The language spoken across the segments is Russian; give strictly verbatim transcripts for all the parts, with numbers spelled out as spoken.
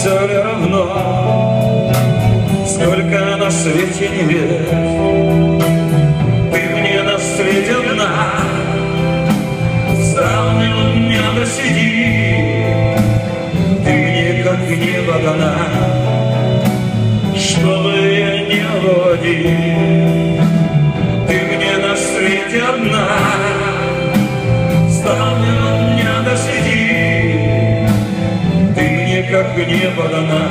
все ли равно, сколько на свете невест? Ты мне на свете одна, с давнего дня досиди. Ты мне как небо дана, чтобы я не был один. Ты мне на свете одна, с давнего дня досиди. Ты мне как небо дана,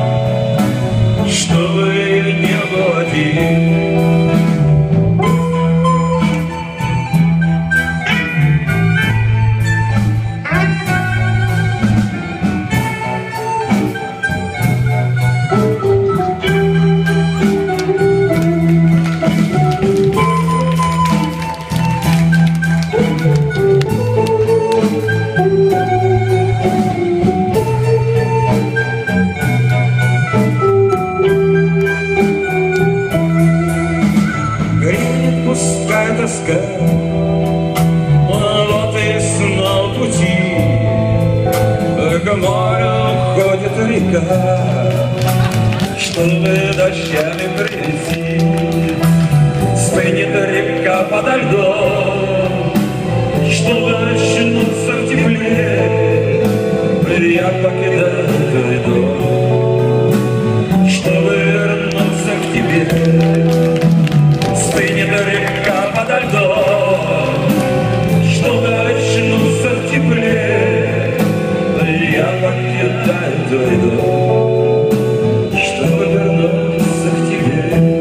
чтобы я не был один. Пускай тоска, вот и снова пути, к морю уходит река, чтобы дождями прийти. Стынет река подо льдом, чтобы очнуться в тепле. Я покидаю твой дом, чтобы вернуться к тебе. Стынет река подо льдом, чтобы очнуться в тепле. Я покидаю твой дом, чтобы вернуться к тебе.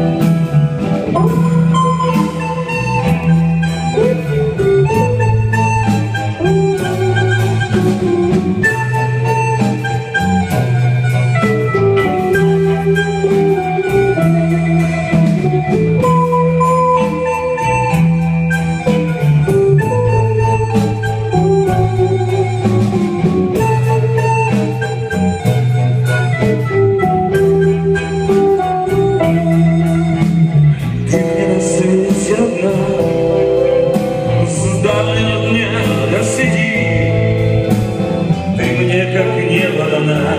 Как небо дана,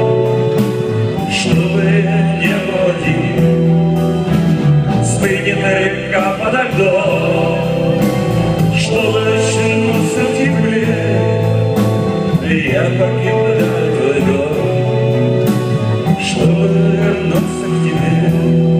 чтобы не был один. Стынет река подо льдом, чтобы очнуться в тепле. Я покидаю твой дом, чтобы вернуться к тебе.